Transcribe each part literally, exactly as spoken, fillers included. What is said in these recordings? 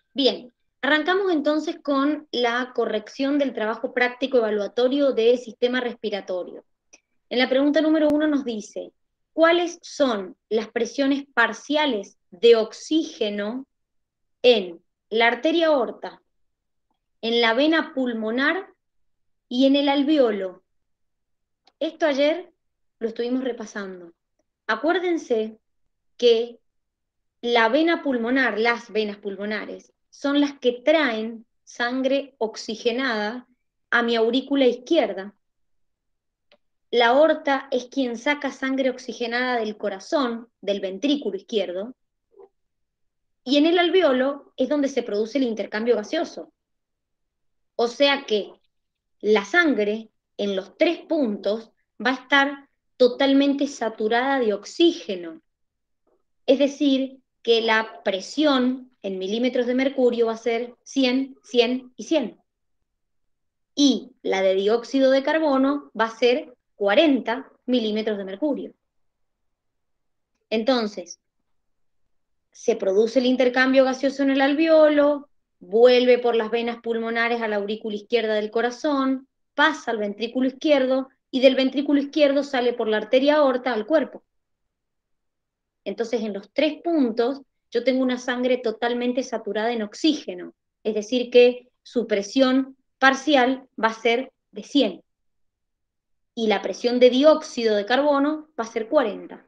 Bien, arrancamos entonces con la corrección del trabajo práctico evaluatorio de sistema respiratorio. En la pregunta número uno nos dice, ¿cuáles son las presiones parciales de oxígeno en la arteria aorta, en la vena pulmonar y en el alveolo? Esto ayer lo estuvimos repasando. Acuérdense que la vena pulmonar, las venas pulmonares, son las que traen sangre oxigenada a mi aurícula izquierda. La aorta es quien saca sangre oxigenada del corazón, del ventrículo izquierdo, y en el alveolo es donde se produce el intercambio gaseoso. O sea que la sangre en los tres puntos va a estar totalmente saturada de oxígeno. Es decir, que la presión en milímetros de mercurio va a ser cien, cien y cien. Y la de dióxido de carbono va a ser cuarenta milímetros de mercurio. Entonces, se produce el intercambio gaseoso en el alveolo, vuelve por las venas pulmonares a la aurícula izquierda del corazón, pasa al ventrículo izquierdo y del ventrículo izquierdo sale por la arteria aorta al cuerpo. Entonces, en los tres puntos, yo tengo una sangre totalmente saturada en oxígeno, es decir, que su presión parcial va a ser de cien y la presión de dióxido de carbono va a ser cuarenta.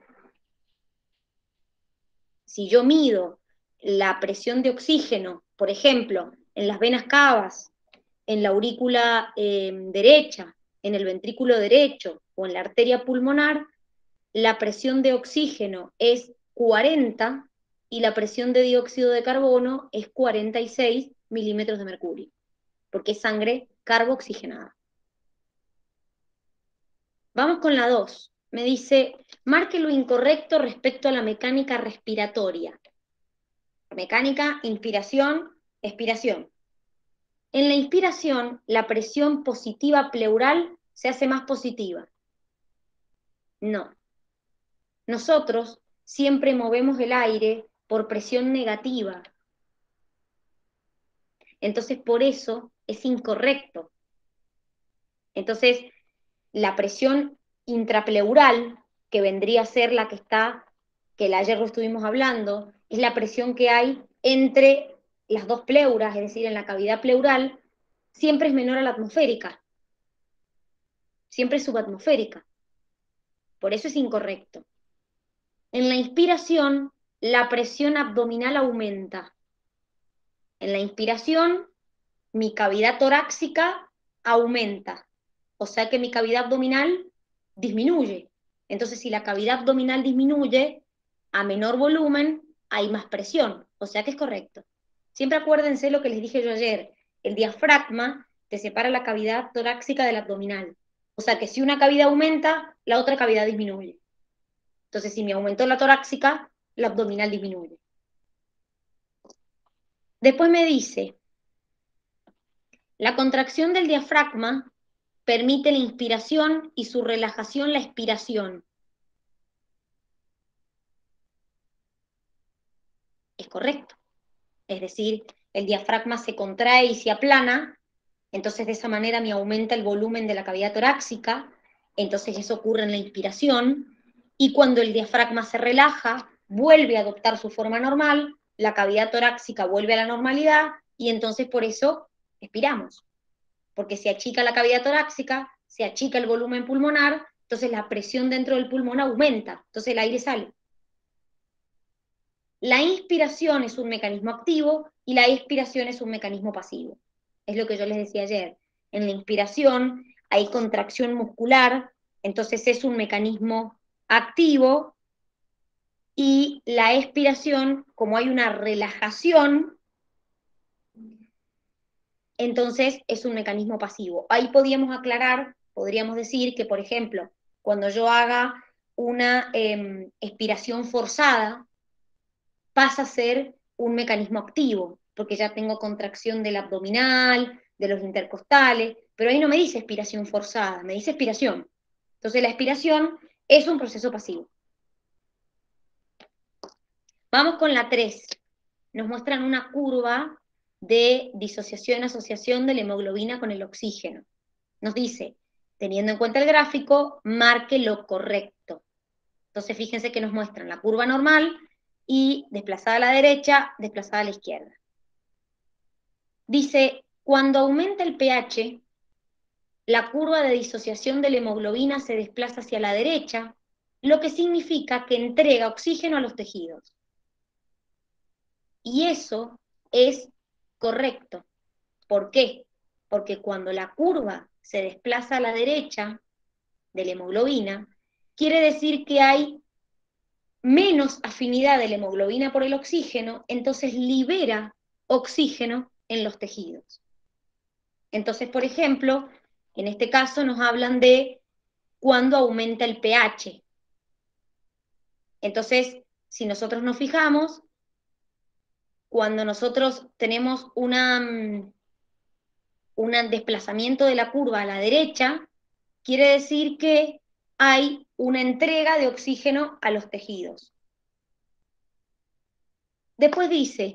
Si yo mido la presión de oxígeno, por ejemplo, en las venas cavas, en la aurícula eh, derecha, en el ventrículo derecho o en la arteria pulmonar, la presión de oxígeno es cuarenta y la presión de dióxido de carbono es cuarenta y seis milímetros de mercurio, porque es sangre carboxigenada. Vamos con la dos. Me dice, marque lo incorrecto respecto a la mecánica respiratoria. Mecánica, inspiración, expiración. En la inspiración, la presión positiva pleural se hace más positiva. No. Nosotros siempre movemos el aire por presión negativa. Entonces, por eso es incorrecto. Entonces, la presión intrapleural, que vendría a ser la que está, que ayer lo estuvimos hablando, es la presión que hay entre las dos pleuras, es decir, en la cavidad pleural, siempre es menor a la atmosférica. Siempre es subatmosférica. Por eso es incorrecto. En la inspiración, la presión abdominal aumenta. En la inspiración, mi cavidad torácica aumenta. O sea que mi cavidad abdominal disminuye. Entonces, si la cavidad abdominal disminuye, a menor volumen hay más presión. O sea que es correcto. Siempre acuérdense lo que les dije yo ayer. El diafragma te separa la cavidad torácica del abdominal. O sea que si una cavidad aumenta, la otra cavidad disminuye. Entonces, si me aumentó la torácica, la abdominal disminuye. Después me dice, la contracción del diafragma permite la inspiración y su relajación la expiración. Es correcto. Es decir, el diafragma se contrae y se aplana, entonces de esa manera me aumenta el volumen de la cavidad torácica, entonces eso ocurre en la inspiración, y cuando el diafragma se relaja, vuelve a adoptar su forma normal, la cavidad torácica vuelve a la normalidad, y entonces por eso expiramos. Porque se achica la cavidad torácica, se achica el volumen pulmonar, entonces la presión dentro del pulmón aumenta, entonces el aire sale. La inspiración es un mecanismo activo y la expiración es un mecanismo pasivo. Es lo que yo les decía ayer. En la inspiración hay contracción muscular, entonces es un mecanismo activo, y la expiración, como hay una relajación, entonces es un mecanismo pasivo. Ahí podríamos aclarar, podríamos decir que, por ejemplo, cuando yo haga una eh, expiración forzada, pasa a ser un mecanismo activo, porque ya tengo contracción del abdominal, de los intercostales, pero ahí no me dice expiración forzada, me dice expiración. Entonces la expiración es un proceso pasivo. Vamos con la tres. Nos muestran una curva de disociación-asociación de la hemoglobina con el oxígeno. Nos dice, teniendo en cuenta el gráfico, marque lo correcto. Entonces fíjense que nos muestran la curva normal y desplazada a la derecha, desplazada a la izquierda. Dice, cuando aumenta el pH, la curva de disociación de la hemoglobina se desplaza hacia la derecha, lo que significa que entrega oxígeno a los tejidos. Y eso es correcto. ¿Por qué? Porque cuando la curva se desplaza a la derecha de la hemoglobina, quiere decir que hay menos afinidad de la hemoglobina por el oxígeno, entonces libera oxígeno en los tejidos. Entonces, por ejemplo, en este caso nos hablan de cuando aumenta el pH. Entonces, si nosotros nos fijamos, cuando nosotros tenemos una, un desplazamiento de la curva a la derecha, quiere decir que hay una entrega de oxígeno a los tejidos. Después dice,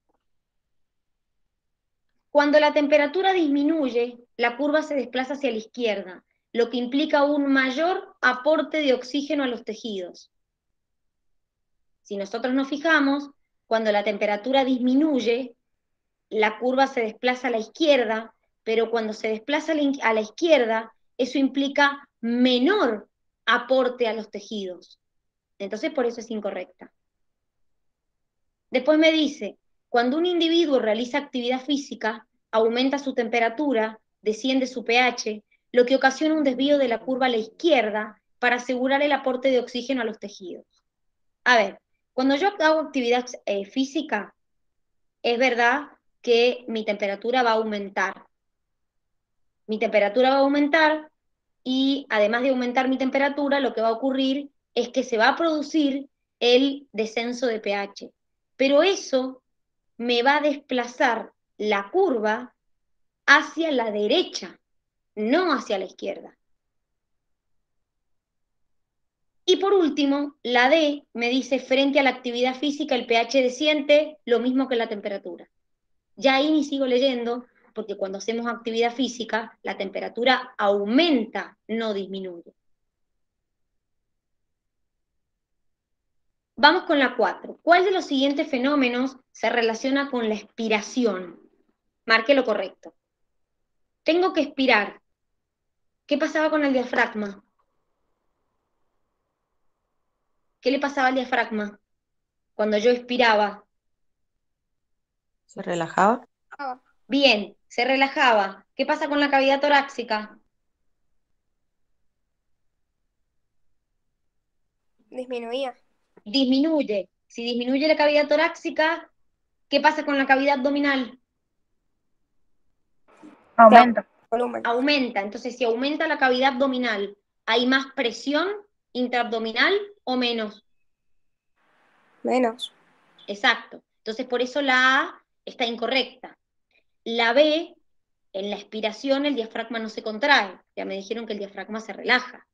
cuando la temperatura disminuye, la curva se desplaza hacia la izquierda, lo que implica un mayor aporte de oxígeno a los tejidos. Si nosotros nos fijamos, cuando la temperatura disminuye, la curva se desplaza a la izquierda, pero cuando se desplaza a la izquierda, eso implica menor aporte a los tejidos. Entonces, por eso es incorrecta. Después me dice, cuando un individuo realiza actividad física, aumenta su temperatura, desciende su pH, lo que ocasiona un desvío de la curva a la izquierda para asegurar el aporte de oxígeno a los tejidos. A ver, cuando yo hago actividad eh, física, es verdad que mi temperatura va a aumentar. Mi temperatura va a aumentar y además de aumentar mi temperatura, lo que va a ocurrir es que se va a producir el descenso de pH. Pero eso me va a desplazar la curva hacia la derecha, no hacia la izquierda. Y por último, la D me dice, frente a la actividad física, el pH desciende lo mismo que la temperatura. Ya ahí ni sigo leyendo, porque cuando hacemos actividad física, la temperatura aumenta, no disminuye. Vamos con la cuatro. ¿Cuál de los siguientes fenómenos se relaciona con la expiración? Marque lo correcto. Tengo que expirar. ¿Qué pasaba con el diafragma? ¿Qué le pasaba al diafragma cuando yo expiraba? ¿Se relajaba? Bien, se relajaba. ¿Qué pasa con la cavidad torácica? Disminuía. Disminuye. Si disminuye la cavidad torácica, ¿qué pasa con la cavidad abdominal? Aumenta. Volumen. Aumenta. Entonces, si aumenta la cavidad abdominal, ¿hay más presión intraabdominal o menos? Menos. Exacto. Entonces, por eso la A está incorrecta. La B, en la expiración, el diafragma no se contrae. Ya me dijeron que el diafragma se relaja.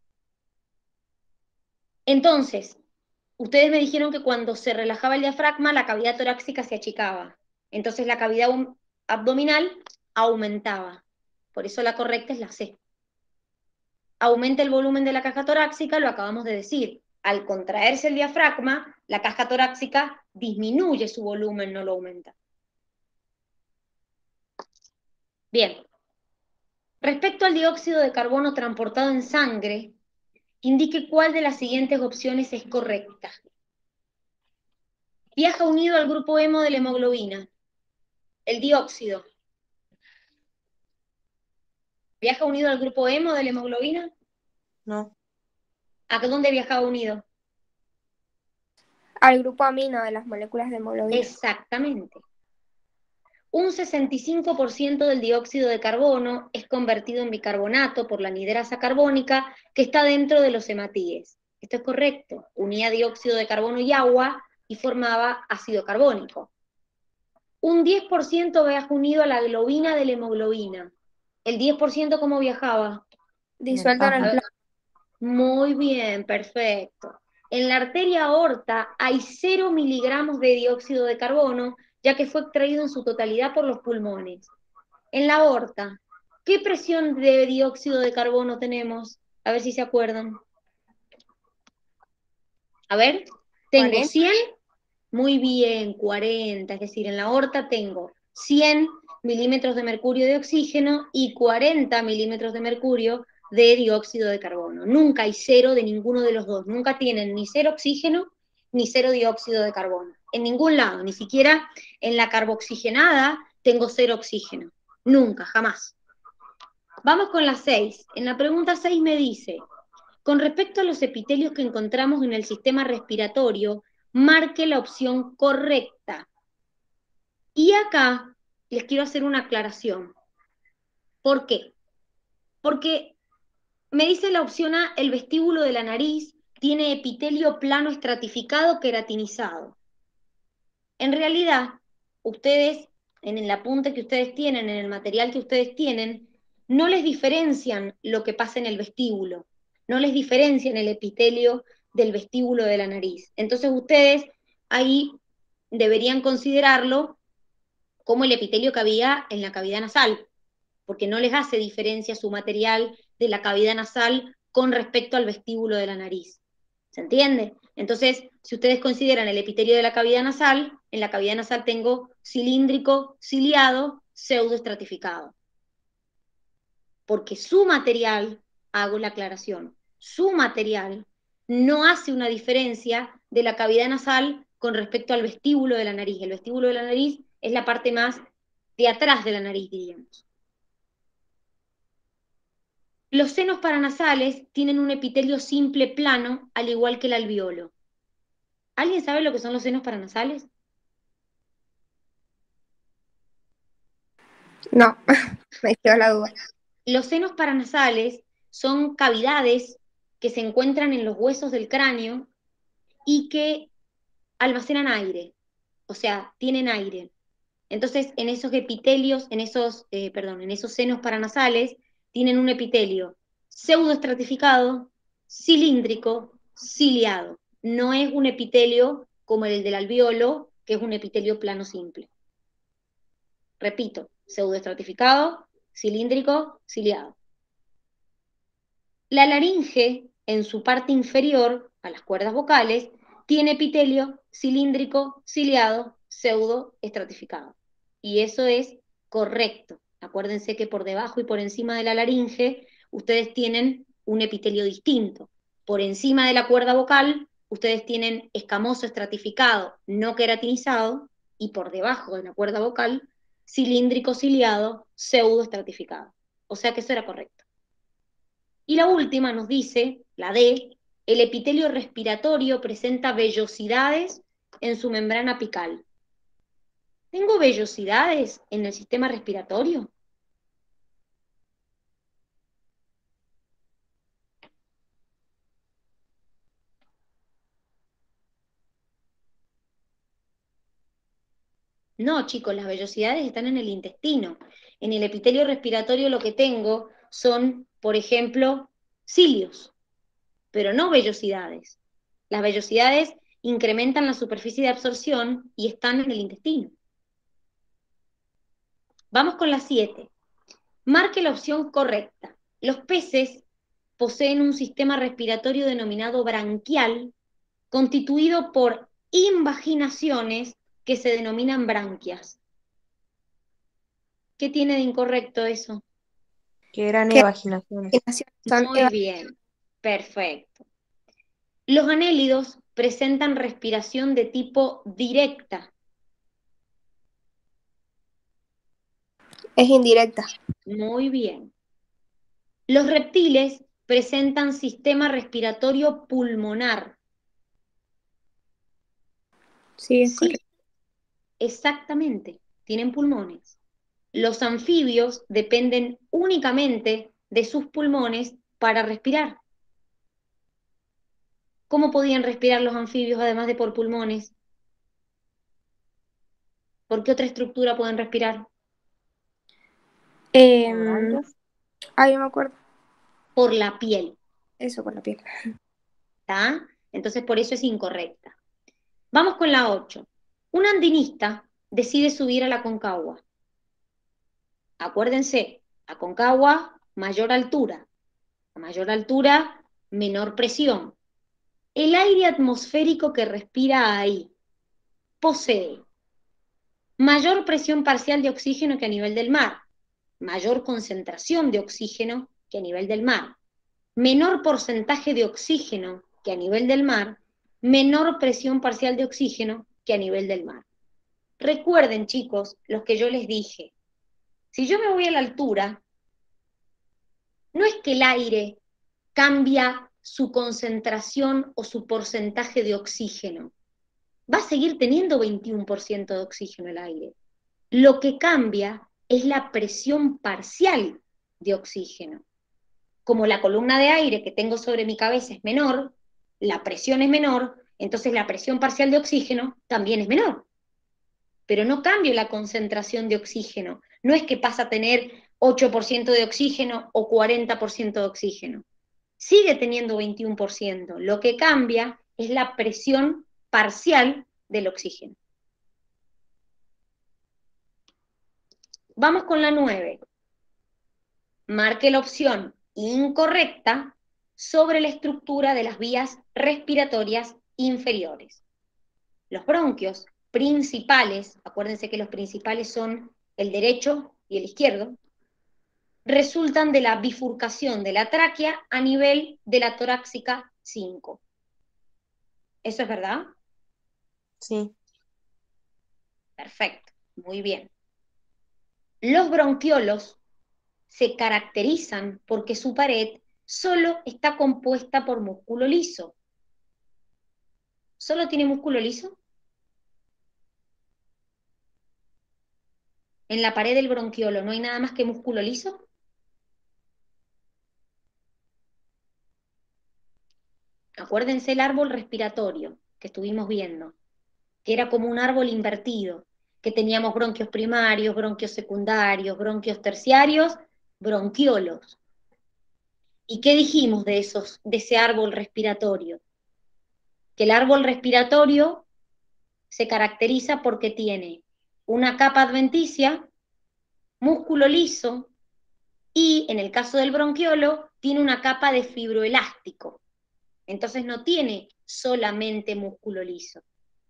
Entonces, ustedes me dijeron que cuando se relajaba el diafragma, la cavidad torácica se achicaba. Entonces, la cavidad abdominal aumentaba. Por eso la correcta es la C. Aumenta el volumen de la caja torácica, lo acabamos de decir. Al contraerse el diafragma, la caja torácica disminuye su volumen, no lo aumenta. Bien. Respecto al dióxido de carbono transportado en sangre, indique cuál de las siguientes opciones es correcta. Viaja unido al grupo hemo de la hemoglobina. El dióxido. ¿Viaja unido al grupo hemo de la hemoglobina? No. ¿A dónde viajaba unido? Al grupo amino de las moléculas de hemoglobina. Exactamente. Un sesenta y cinco por ciento del dióxido de carbono es convertido en bicarbonato por la anhidrasa carbónica que está dentro de los hematíes. Esto es correcto. Unía dióxido de carbono y agua y formaba ácido carbónico. Un diez por ciento viaja unido a la globina de la hemoglobina. ¿El diez por ciento cómo viajaba? Disuelta en el plasma. Muy bien, perfecto. En la arteria aorta hay cero miligramos de dióxido de carbono, ya que fue extraído en su totalidad por los pulmones. En la aorta, ¿qué presión de dióxido de carbono tenemos? A ver si se acuerdan. A ver, tengo cuarenta. cien, muy bien, cuarenta, es decir, en la aorta tengo cien milímetros de mercurio de oxígeno y cuarenta milímetros de mercurio de dióxido de carbono. Nunca hay cero de ninguno de los dos, nunca tienen ni cero oxígeno ni cero dióxido de carbono. En ningún lado, ni siquiera en la carboxigenada tengo cero oxígeno. Nunca, jamás. Vamos con la seis. En la pregunta seis me dice, con respecto a los epitelios que encontramos en el sistema respiratorio, marque la opción correcta. Y acá les quiero hacer una aclaración. ¿Por qué? Porque me dice la opción A, el vestíbulo de la nariz tiene epitelio plano estratificado queratinizado. En realidad, ustedes, en el apunte que ustedes tienen, en el material que ustedes tienen, no les diferencian lo que pasa en el vestíbulo, no les diferencian el epitelio del vestíbulo de la nariz. Entonces ustedes ahí deberían considerarlo como el epitelio que había en la cavidad nasal, porque no les hace diferencia su material de la cavidad nasal con respecto al vestíbulo de la nariz. ¿Se entiende? Entonces, si ustedes consideran el epitelio de la cavidad nasal, en la cavidad nasal tengo cilíndrico, ciliado, pseudoestratificado. Porque su material, hago la aclaración, su material no hace una diferencia de la cavidad nasal con respecto al vestíbulo de la nariz. El vestíbulo de la nariz es la parte más de atrás de la nariz, diríamos. Los senos paranasales tienen un epitelio simple plano, al igual que el alveolo. ¿Alguien sabe lo que son los senos paranasales? No, me quedó la duda. Los senos paranasales son cavidades que se encuentran en los huesos del cráneo y que almacenan aire, o sea, tienen aire. Entonces, en esos epitelios, en esos, eh, perdón, en esos senos paranasales, tienen un epitelio pseudoestratificado, cilíndrico, ciliado. No es un epitelio como el del alveolo, que es un epitelio plano simple. Repito, pseudoestratificado, cilíndrico, ciliado. La laringe, en su parte inferior, a las cuerdas vocales, tiene epitelio cilíndrico, ciliado, pseudoestratificado. Y eso es correcto. Acuérdense que por debajo y por encima de la laringe, ustedes tienen un epitelio distinto. Por encima de la cuerda vocal, ustedes tienen escamoso estratificado, no queratinizado, y por debajo de la cuerda vocal, cilíndrico ciliado, pseudoestratificado. O sea que eso era correcto. Y la última nos dice, la D, el epitelio respiratorio presenta vellosidades en su membrana apical. ¿Tengo vellosidades en el sistema respiratorio? No, chicos, las vellosidades están en el intestino. En el epitelio respiratorio lo que tengo son, por ejemplo, cilios, pero no vellosidades. Las vellosidades incrementan la superficie de absorción y están en el intestino. Vamos con la siete. Marque la opción correcta. Los peces poseen un sistema respiratorio denominado branquial, constituido por invaginaciones que se denominan branquias. ¿Qué tiene de incorrecto eso? Que eran ¿Qué evaginaciones. son Muy eva- bien, perfecto. Los anélidos presentan respiración de tipo directa. Es indirecta. Muy bien. Los reptiles presentan sistema respiratorio pulmonar. Sí, es Sí, correcto. exactamente, tienen pulmones. Los anfibios dependen únicamente de sus pulmones para respirar. ¿Cómo podían respirar los anfibios además de por pulmones? ¿Por qué otra estructura pueden respirar? Eh, ¿Por bronquios? ay, no me acuerdo. Por la piel, Eso, por la piel. ¿está? Entonces por eso es incorrecta. Vamos con la ocho. Un andinista decide subir a la Aconcagua. Acuérdense, Aconcagua, mayor altura. A mayor altura, menor presión. El aire atmosférico que respira ahí posee mayor presión parcial de oxígeno que a nivel del mar, mayor concentración de oxígeno que a nivel del mar, menor porcentaje de oxígeno que a nivel del mar, menor presión parcial de oxígeno que a nivel del mar. Recuerden, chicos, los que yo les dije, si yo me voy a la altura, no es que el aire cambia su concentración o su porcentaje de oxígeno. Va a seguir teniendo veintiuno por ciento de oxígeno el aire. Lo que cambia es la presión parcial de oxígeno. Como la columna de aire que tengo sobre mi cabeza es menor, la presión es menor, entonces la presión parcial de oxígeno también es menor. Pero no cambio la concentración de oxígeno. No es que pasa a tener ocho por ciento de oxígeno o cuarenta por ciento de oxígeno. Sigue teniendo veintiuno por ciento. Lo que cambia es la presión parcial del oxígeno. Vamos con la nueve. Marque la opción incorrecta sobre la estructura de las vías respiratorias inferiores. Los bronquios principales, acuérdense que los principales son el derecho y el izquierdo, resultan de la bifurcación de la tráquea a nivel de la torácica cinco. ¿Eso es verdad? Sí. Perfecto, muy bien. Los bronquiolos se caracterizan porque su pared solo está compuesta por músculo liso. ¿Solo tiene músculo liso? En la pared del bronquiolo no hay nada más que músculo liso. Acuérdense el árbol respiratorio que estuvimos viendo, que era como un árbol invertido, que teníamos bronquios primarios, bronquios secundarios, bronquios terciarios, bronquiolos. ¿Y qué dijimos de, esos, de ese árbol respiratorio? Que el árbol respiratorio se caracteriza porque tiene una capa adventicia, músculo liso, y en el caso del bronquiolo, tiene una capa de fibroelástico. Entonces no tiene solamente músculo liso.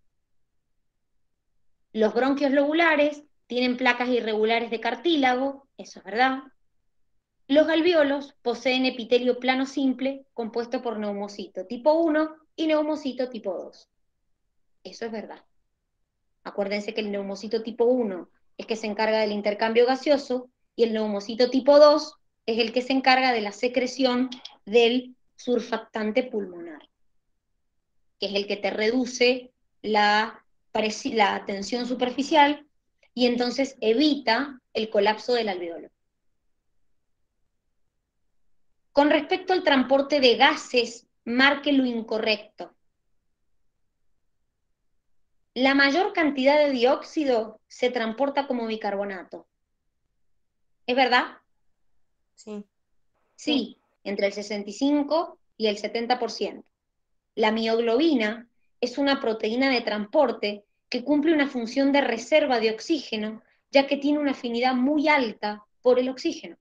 Los bronquios lobulares tienen placas irregulares de cartílago, eso es verdad. Los alvéolos poseen epitelio plano simple compuesto por neumocito tipo uno y neumocito tipo dos. Eso es verdad. Acuérdense que el neumocito tipo uno es que se encarga del intercambio gaseoso y el neumocito tipo dos es el que se encarga de la secreción del surfactante pulmonar, que es el que te reduce la, la tensión superficial y entonces evita el colapso del alveolo. Con respecto al transporte de gases, marque lo incorrecto. La mayor cantidad de dióxido se transporta como bicarbonato. ¿Es verdad? Sí. Sí, entre el sesenta y cinco y el setenta por ciento. La mioglobina es una proteína de transporte que cumple una función de reserva de oxígeno, ya que tiene una afinidad muy alta por el oxígeno.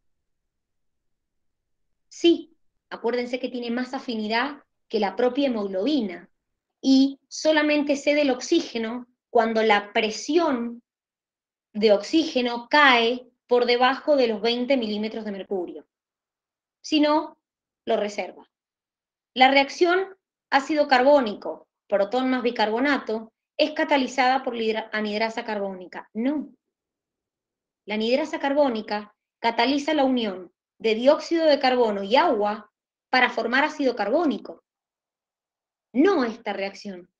Sí, acuérdense que tiene más afinidad que la propia hemoglobina y solamente cede el oxígeno cuando la presión de oxígeno cae por debajo de los veinte milímetros de mercurio. Si no, lo reserva. La reacción ácido carbónico, protón más bicarbonato, es catalizada por la anidrasa carbónica. No. La anidrasa carbónica cataliza la unión de dióxido de carbono y agua para formar ácido carbónico. No esta reacción.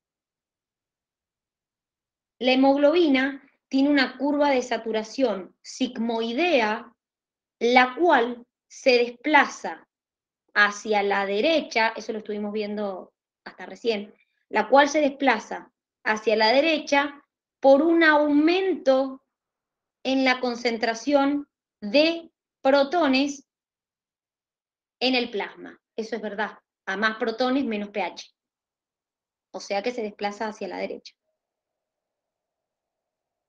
La hemoglobina tiene una curva de saturación sigmoidea, la cual se desplaza hacia la derecha, eso lo estuvimos viendo hasta recién, la cual se desplaza hacia la derecha por un aumento en la concentración de protones en el plasma. Eso es verdad. A más protones, menos pH. O sea que se desplaza hacia la derecha.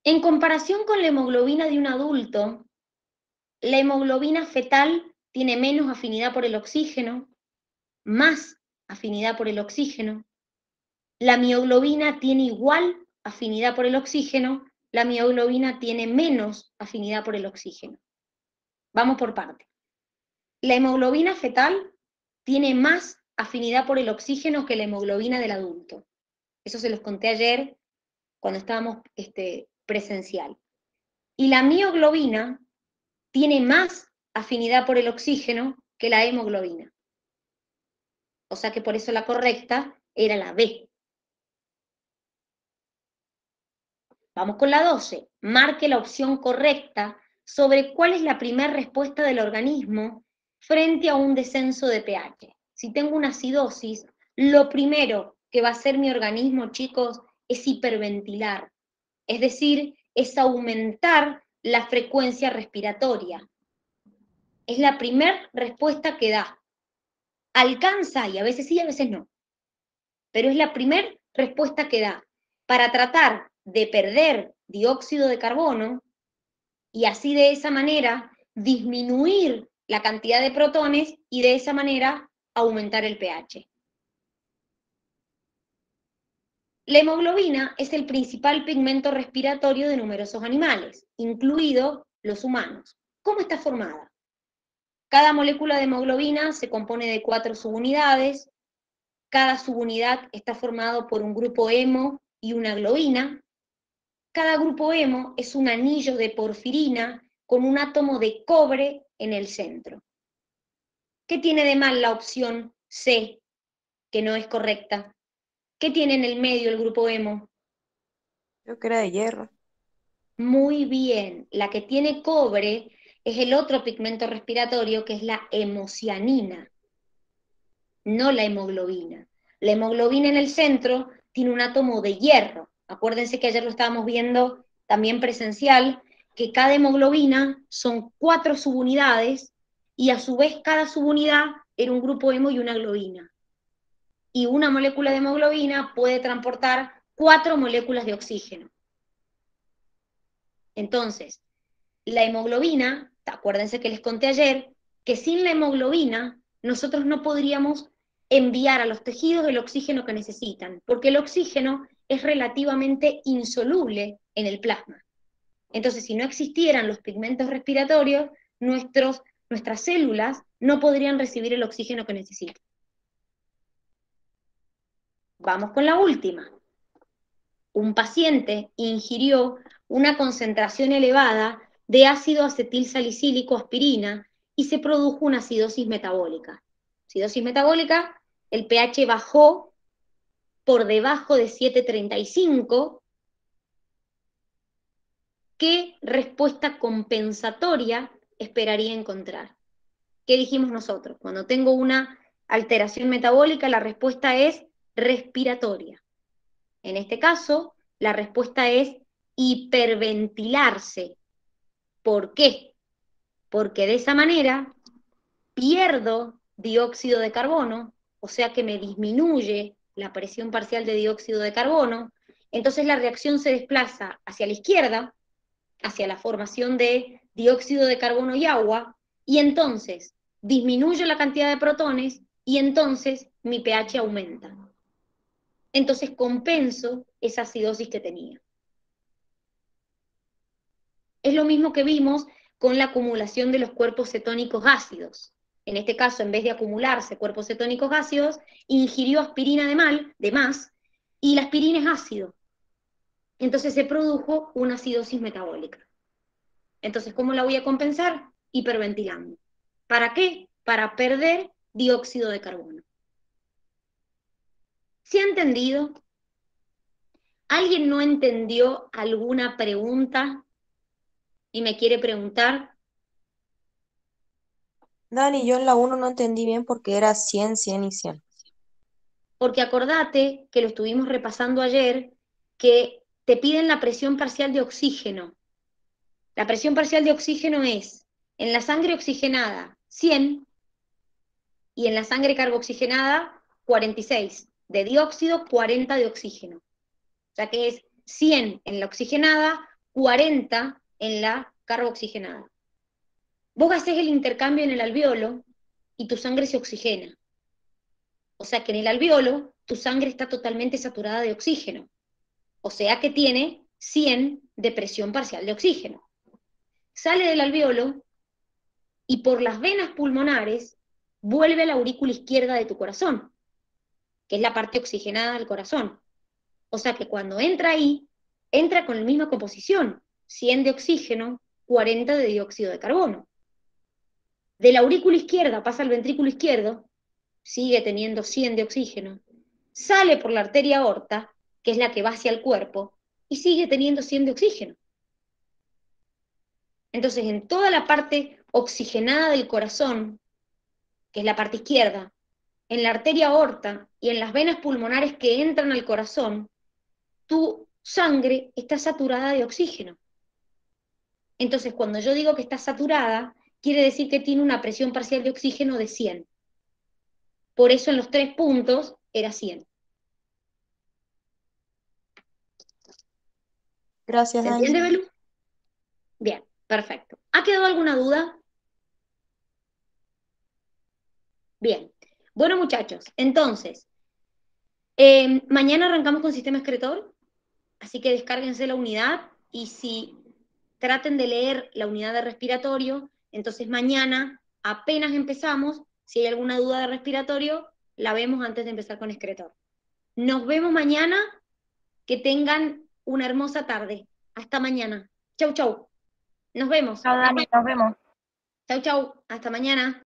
En comparación con la hemoglobina de un adulto, la hemoglobina fetal tiene menos afinidad por el oxígeno, más afinidad por el oxígeno. La mioglobina tiene igual afinidad por el oxígeno, la mioglobina tiene menos afinidad por el oxígeno. Vamos por partes. La hemoglobina fetal tiene más afinidad por el oxígeno que la hemoglobina del adulto. Eso se los conté ayer cuando estábamos este, presencial. Y la mioglobina tiene más afinidad por el oxígeno que la hemoglobina. O sea que por eso la correcta era la B. Vamos con la doce. Marque la opción correcta sobre cuál es la primera respuesta del organismo frente a un descenso de pH. Si tengo una acidosis, lo primero que va a hacer mi organismo, chicos, es hiperventilar. Es decir, es aumentar la frecuencia respiratoria. Es la primera respuesta que da. Alcanza, y a veces sí, a veces no. Pero es la primera respuesta que da para tratar de perder dióxido de carbono y así de esa manera disminuir la cantidad de protones y de esa manera aumentar el pH. La hemoglobina es el principal pigmento respiratorio de numerosos animales, incluidos los humanos. ¿Cómo está formada? Cada molécula de hemoglobina se compone de cuatro subunidades. Cada subunidad está formado por un grupo hemo y una globina. Cada grupo hemo es un anillo de porfirina con un átomo de cobre en el centro. ¿Qué tiene de mal la opción C, que no es correcta? ¿Qué tiene en el medio el grupo hemo? Creo que era de hierro. Muy bien, la que tiene cobre es el otro pigmento respiratorio, que es la hemocianina, no la hemoglobina. La hemoglobina en el centro tiene un átomo de hierro. Acuérdense que ayer lo estábamos viendo también presencial, que cada hemoglobina son cuatro subunidades y a su vez cada subunidad era un grupo hemo y una globina. Y una molécula de hemoglobina puede transportar cuatro moléculas de oxígeno. Entonces, la hemoglobina, acuérdense que les conté ayer, que sin la hemoglobina nosotros no podríamos enviar a los tejidos el oxígeno que necesitan, porque el oxígeno es relativamente insoluble en el plasma. Entonces, si no existieran los pigmentos respiratorios, nuestros, nuestras células no podrían recibir el oxígeno que necesitan. Vamos con la última. Un paciente ingirió una concentración elevada de ácido acetil salicílico, aspirina, y se produjo una acidosis metabólica. Acidosis metabólica, el pH bajó por debajo de siete punto treinta y cinco. ¿Qué respuesta compensatoria esperaría encontrar? ¿Qué dijimos nosotros? Cuando tengo una alteración metabólica, la respuesta es respiratoria. En este caso, la respuesta es hiperventilarse. ¿Por qué? Porque de esa manera pierdo dióxido de carbono, o sea que me disminuye la presión parcial de dióxido de carbono, entonces la reacción se desplaza hacia la izquierda, hacia la formación de dióxido de carbono y agua, y entonces disminuyo la cantidad de protones y entonces mi pH aumenta. Entonces compenso esa acidosis que tenía. Es lo mismo que vimos con la acumulación de los cuerpos cetónicos ácidos. En este caso, en vez de acumularse cuerpos cetónicos ácidos, ingirió aspirina de, mal, de más, y la aspirina es ácido. Entonces se produjo una acidosis metabólica. Entonces, ¿cómo la voy a compensar? Hiperventilando. ¿Para qué? Para perder dióxido de carbono. ¿Se ha entendido? ¿Alguien no entendió alguna pregunta y me quiere preguntar? Dani, yo en la uno no entendí bien porque era cien, cien y cien. Porque acordate que lo estuvimos repasando ayer, que te piden la presión parcial de oxígeno. La presión parcial de oxígeno es, en la sangre oxigenada, cien, y en la sangre carboxigenada, cuarenta y seis. De dióxido, cuarenta de oxígeno. O sea que es cien en la oxigenada, cuarenta en la carboxigenada. Vos haces el intercambio en el alveolo y tu sangre se oxigena. O sea que en el alveolo tu sangre está totalmente saturada de oxígeno. O sea que tiene cien de presión parcial de oxígeno. Sale del alveolo y por las venas pulmonares vuelve a la aurícula izquierda de tu corazón, que es la parte oxigenada del corazón. O sea que cuando entra ahí, entra con la misma composición, cien de oxígeno, cuarenta de dióxido de carbono. De la aurícula izquierda pasa al ventrículo izquierdo, sigue teniendo cien de oxígeno, sale por la arteria aorta, que es la que va hacia el cuerpo, y sigue teniendo cien de oxígeno. Entonces, en toda la parte oxigenada del corazón, que es la parte izquierda, en la arteria aorta y en las venas pulmonares que entran al corazón, tu sangre está saturada de oxígeno. Entonces, cuando yo digo que está saturada, quiere decir que tiene una presión parcial de oxígeno de cien. Por eso en los tres puntos era cien. Gracias, ¿Se Dani. entiende, Belu? Bien, perfecto. ¿Ha quedado alguna duda? Bien. Bueno, muchachos, entonces, eh, mañana arrancamos con sistema excretor, así que descárguense la unidad y si traten de leer la unidad de respiratorio, entonces mañana apenas empezamos, si hay alguna duda de respiratorio, la vemos antes de empezar con excretor. Nos vemos mañana, que tengan una hermosa tarde. Hasta mañana. Chau, chau. Nos vemos. Chao, Dani, nos vemos. Chau, chau. Hasta mañana.